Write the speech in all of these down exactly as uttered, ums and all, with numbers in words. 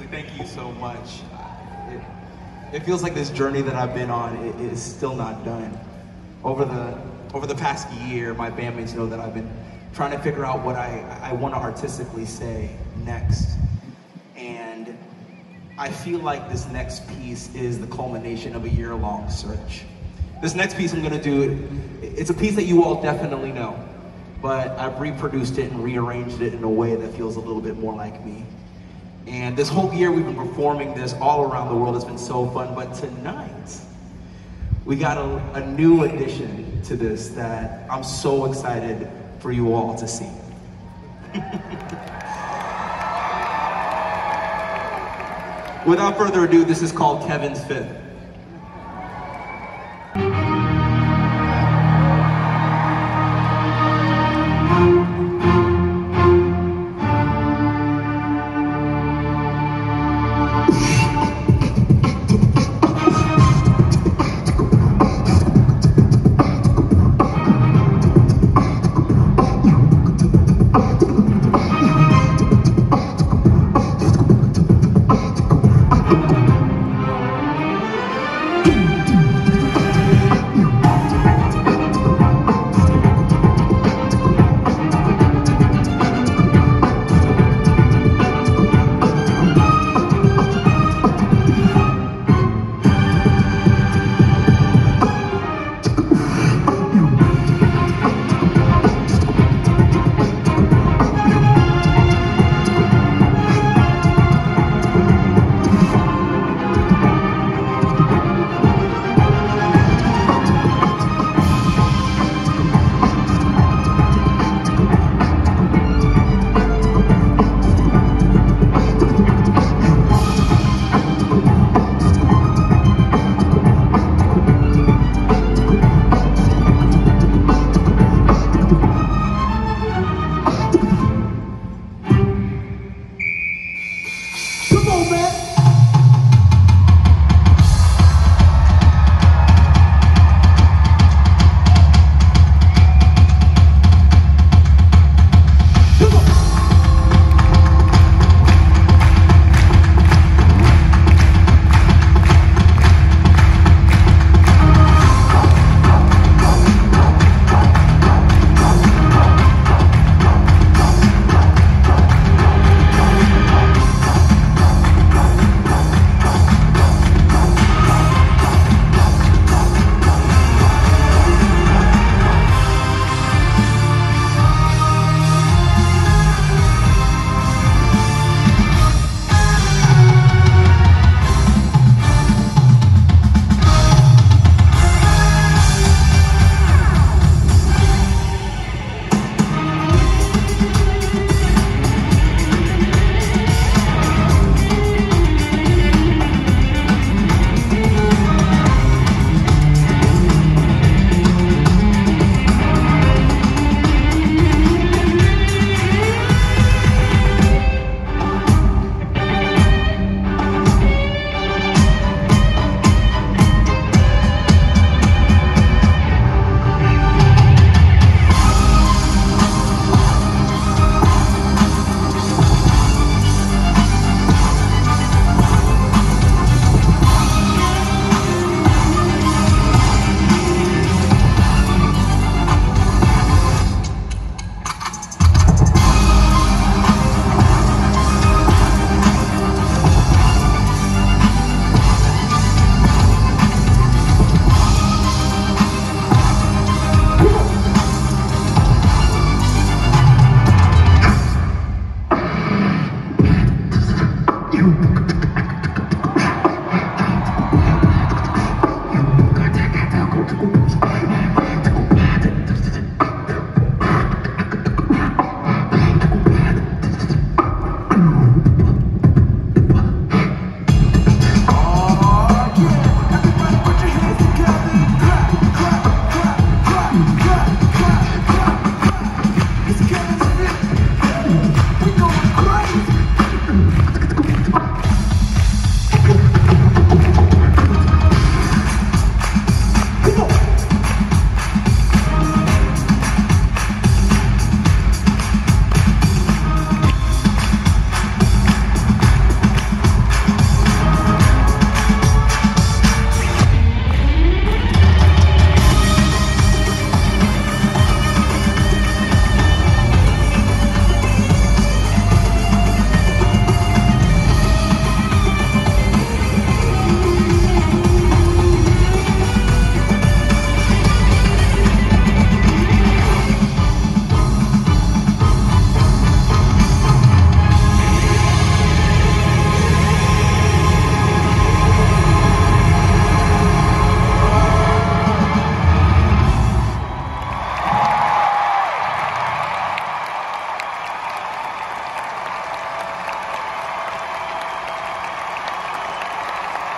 Thank you so much. It, it feels like this journey that I've been on it, it is still not done. Over the over the past year, my bandmates know that I've been trying to figure out what I, I want to artistically say next. And I feel like this next piece is the culmination of a year-long search. This next piece I'm gonna do, it's a piece that you all definitely know, but I've reproduced it and rearranged it in a way that feels a little bit more like me. And this whole year we've been performing this all around the world. It's been so fun, but tonight, we got a, a new addition to this that I'm so excited for you all to see. Without further ado, this is called Kevin's Fifth.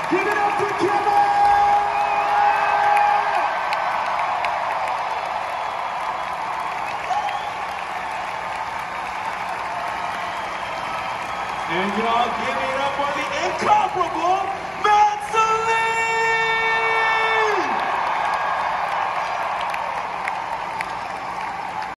Give it up for Kevin!